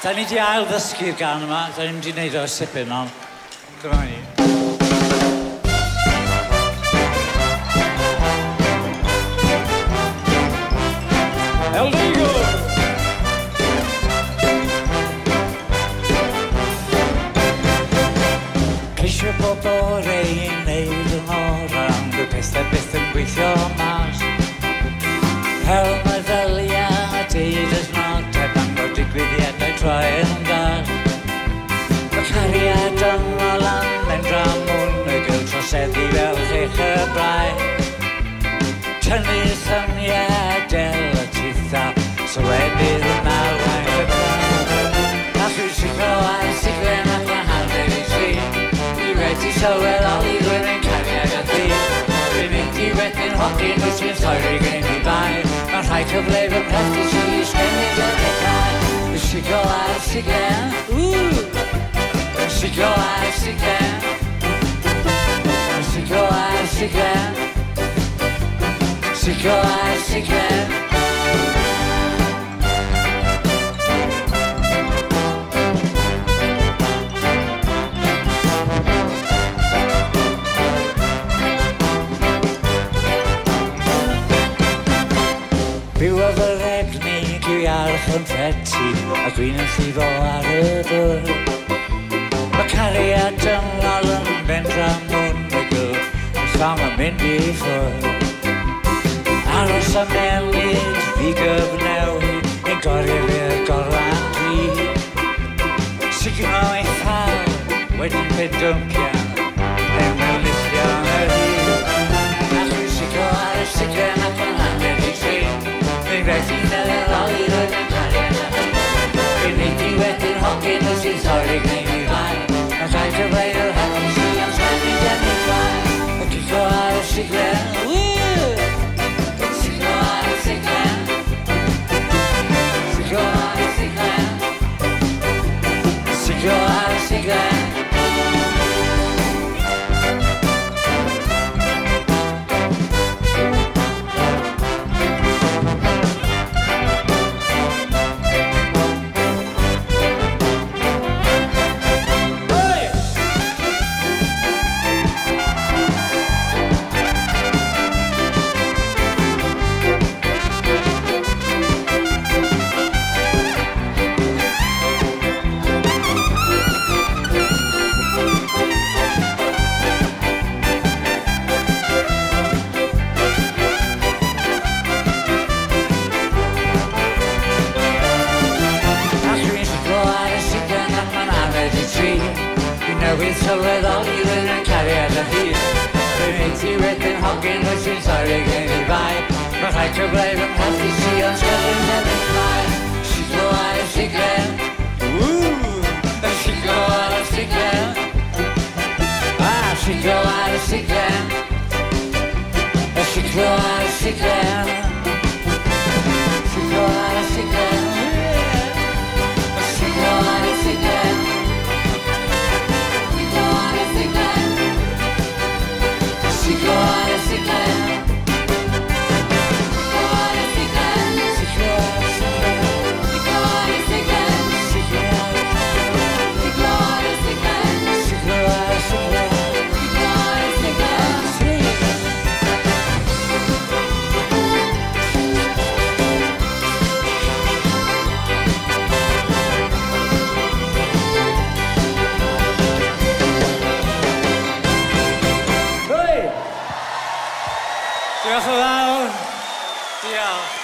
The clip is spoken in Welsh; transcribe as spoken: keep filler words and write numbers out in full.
Da ni di ail ddysgu'r gan yma, da ni'n di wneud o'r sipin on. Dyma ni. Eldigo! Ceisio bob bore i wneud yn oran, rhyw pethau byth yn gweithio mas. Hel meddyliau a deud ysnodau, bangor digwyddiadau troi yn gas. Y cariad ymol am yn dramwn, y gyl troseddi fel chech y brau. Tynnu syniad del y titha, sylwedydd yma rhaid y brau. A dwi'n siglo a'r siglen ac yn hanner i tri. Dwi wedi sylweddoli rwy'n ein cariad a thi. Dwi'n mynd i wedyn hogyn wyt ti'n stori gen i bai. Mae'n rhai cyflef yn rhefdu si i sgwennu dod y cael. Dwi'n siglo a'r siglen, ww! Dwi'n siglo a'r siglen. Dwi'n siglo a'r siglen. Siglo a'r siglen. Byw o fy regni, dwi arch yn ffeti, a dwi'n yn llifo ar y ddwr. Mae cariad ymlaen yn bendram mwynigl, yn sam yn mynd i ffwrdd. Aros am newid, fi gyfnewid, ein goriau fi'r gorlan dwi. Siglo ei ffal, wedyn pendyncian, mewn y lithion y hyd. A dwi'n siglo ar y siglen ac yn hanner i tri. Dwi'n rhaid i'n ddeloli roedd yn cariad a fi. Dwi'n mynd i wedyn hogyn wyt ti'n sori gwneud i fai. Mae'n rhaid y blaen o'r hel si am sgwennu gen i fai. Y giglo ar y siglen, ww! Siglo ar y siglen. Siglo ar y siglen. Siglo ar y siglen. Newydd sylweddoli rwy'n yn cariad a hyd. Dwi'n mynd i wedyn hogyn wyt ti'n sori gen i fai. Mae rhaid cyfleif yn hoffi si ond sgwydyn gen i fai. Siglo ar y siglen, ww! Siglo ar y siglen. Ah, siglo ar y siglen. Siglo ar y siglen. Siglo ar y siglen. Siglo ar y siglen. Siglo ar y siglen. Siglo ar y siglen. Siglo ar y siglen. Siglo ar y siglen. Siglo ar y siglen. Siglo ar y siglen. Siglo ar y siglen. Siglo ar y siglen. Diolch yn fawr. Diolch.